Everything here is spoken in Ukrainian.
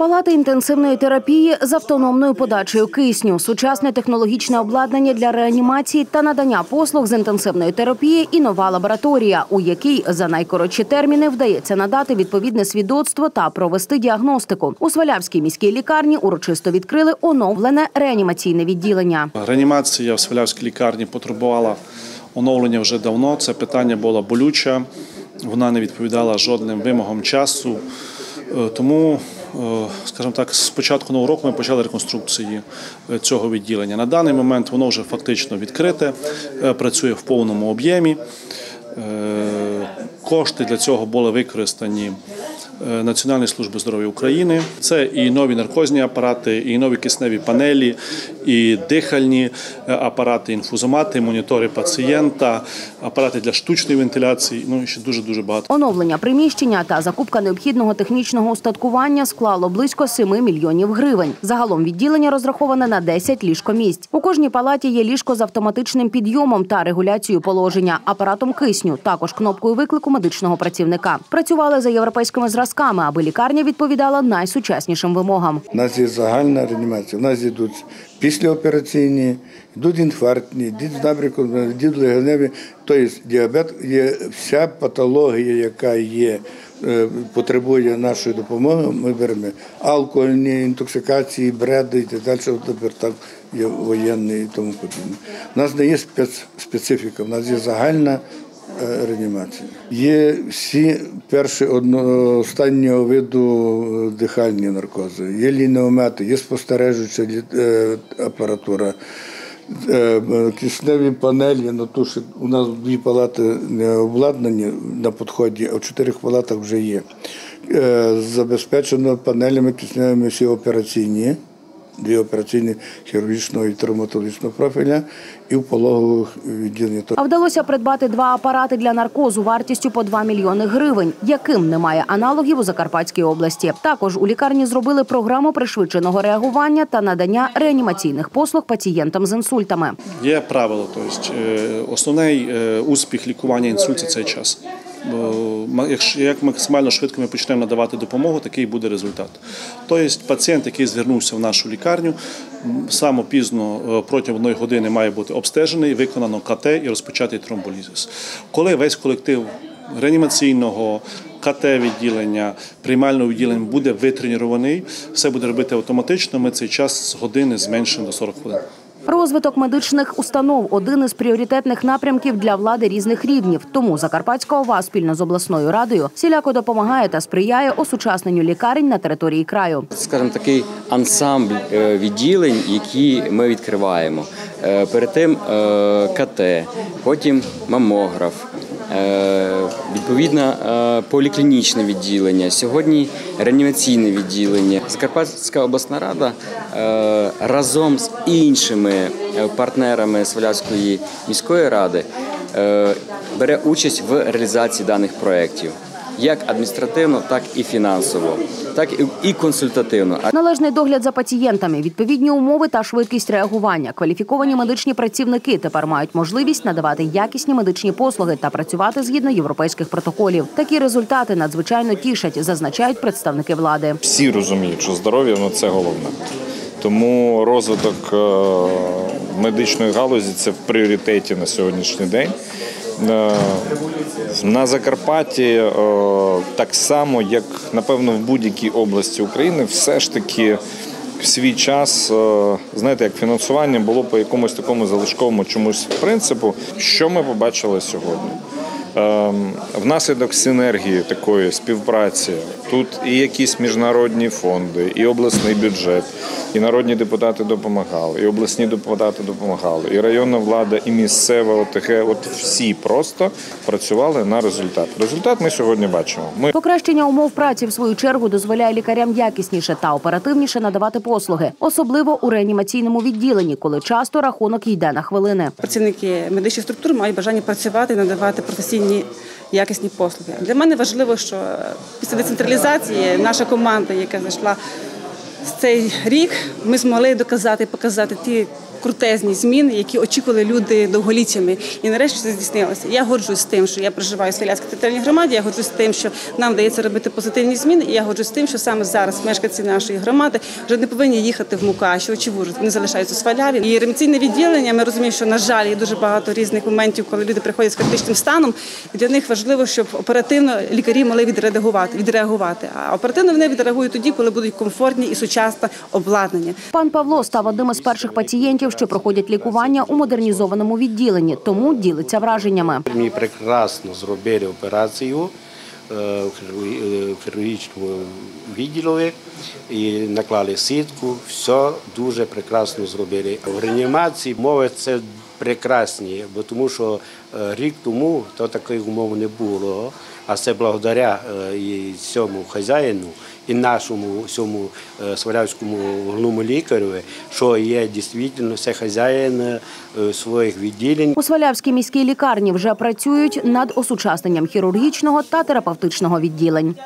Палати інтенсивної терапії з автономною подачею кисню, сучасне технологічне обладнання для реанімації та надання послуг з інтенсивної терапії і нова лабораторія, у якій за найкоротші терміни вдається надати відповідне свідоцтво та провести діагностику. У Свалявській міській лікарні урочисто відкрили оновлене реанімаційне відділення. Реанімація в Свалявській лікарні потребувала оновлення вже давно. Це питання було болюче, вона не відповідала жодним вимогам часу. Тому, скажімо так, з початку нового року ми почали реконструкцію цього відділення. На даний момент воно вже фактично відкрите, працює в повному об'ємі. Кошти для цього були використані Національної служби здоров'я України. Це і нові наркозні апарати, і нові кисневі панелі, і дихальні апарати, інфузомати, монітори пацієнта, апарати для штучної вентиляції, ну і ще дуже-дуже багато. Оновлення приміщення та закупка необхідного технічного устаткування склало близько 7 мільйонів гривень. Загалом відділення розраховане на 10 ліжкомісць. У кожній палаті є ліжко з автоматичним підйомом та регуляцією положення, апаратом кисню, також кнопкою виклику медичного працівника. Працювали за європейськими зразками, аби лікарня відповідала найсучаснішим вимогам. У нас є загальна реанімація, у нас йдуть післяопераційні, йдуть інфарктні, йдуть набряки, йдуть легеневі. Тобто діабет є вся патологія, яка є, потребує нашої допомоги, ми беремо. Алкогольні, інтоксикації, бреди і так далі, тепер так є воєнні і тому подібне. У нас не є специфіка, у нас є загальна реанімація. Є всі перші останнього виду дихальні наркози, є лінеомети, є спостережуюча апаратура, кисневі панелі, у нас 2 палати не обладнані на підході, а в 4 палатах вже є. Забезпечено панелями кисневими всі операційні, 2 операційні хірургічного і травматологічного профіля і в пологових відділеннях. А вдалося придбати 2 апарати для наркозу вартістю по 2 мільйони гривень, яким немає аналогів у Закарпатській області. Також у лікарні зробили програму пришвидшеного реагування та надання реанімаційних послуг пацієнтам з інсультами. Є правило, тобто основний успіх лікування інсульту – це час. Як максимально швидко ми почнемо надавати допомогу, такий буде результат. Тобто пацієнт, який звернувся в нашу лікарню, саме пізно протягом 1 години має бути обстежений, виконано КТ і розпочатий тромболізис. Коли весь колектив реанімаційного, КТ-відділення, приймального відділення буде витренірований, все буде робити автоматично, ми цей час з години зменшимо до 40 хвилин. Розвиток медичних установ – один із пріоритетних напрямків для влади різних рівнів. Тому Закарпатська ОВА спільно з обласною радою всіляко допомагає та сприяє осучасненню лікарень на території краю. Скажімо, такий ансамбль відділень, які ми відкриваємо. Перед тим КТ, потім мамограф, відповідно поліклінічне відділення, сьогодні реанімаційне відділення. Закарпатська обласна рада разом з іншими партнерами Свалявської міської ради бере участь в реалізації даних проєктів. Як адміністративно, так і фінансово, так і консультативно. Належний догляд за пацієнтами, відповідні умови та швидкість реагування. Кваліфіковані медичні працівники тепер мають можливість надавати якісні медичні послуги та працювати згідно європейських протоколів. Такі результати надзвичайно тішать, зазначають представники влади. Всі розуміють, що здоров'я – це головне. Тому розвиток медичної галузі – це в пріоритеті на сьогоднішній день. На Закарпатті так само, як, напевно, в будь-якій області України, все ж таки в свій час, знаєте, як фінансування було по якомусь такому залишковому чомусь принципу. Що ми побачили сьогодні? Внаслідок синергії такої співпраці тут і якісь міжнародні фонди, і обласний бюджет, і народні депутати допомагали, і обласні депутати допомагали, і районна влада, і місцева ОТГ. От всі просто працювали на результат. Результат ми сьогодні бачимо. Покращення умов праці, в свою чергу, дозволяє лікарям якісніше та оперативніше надавати послуги. Особливо у реанімаційному відділенні, коли часто рахунок йде на хвилини. Працівники медичних структур мають бажання працювати і надавати професійні якісні послуги. Для мене важливо, що після децентралізації наша команда, яка зайшла в цей рік, ми змогли доказати, показати ті крутезні зміни, які очікували люди довголіттями. І нарешті це здійснилося. Я годжусь з тим, що я проживаю в Свалявській територіальній громаді, я годжусь з тим, що нам вдається робити позитивні зміни, і я годжусь з тим, що саме зараз мешканці нашої громади вже не повинні їхати в Мукачево чи в Ужгород, вони залишаються у Сваляві. І реанімаційне відділення, ми розуміємо, що, на жаль, є дуже багато різних моментів, коли люди приходять з критичним станом, і для них важливо, щоб оперативно лікарі могли відреагувати. А оперативно вони відреагують тоді, коли будуть комфортні і сучасне обладнання. Пан Павло став одним із перших пацієнтів, що проходять лікування у модернізованому відділенні, тому ділиться враженнями. Мені прекрасно зробили операцію в хірургічному відділі і наклали сітку. Все дуже прекрасно зробили. В реанімації умови це прекрасні, бо тому що рік тому то таких умов не було, а це благодаря і цьому хазяїну, і нашому цьому свалявському головному лікарю, що є дійсно це хазяїн своїх відділень. У Свалявській міській лікарні вже працюють над осучасненням хірургічного та терапевтичного відділень.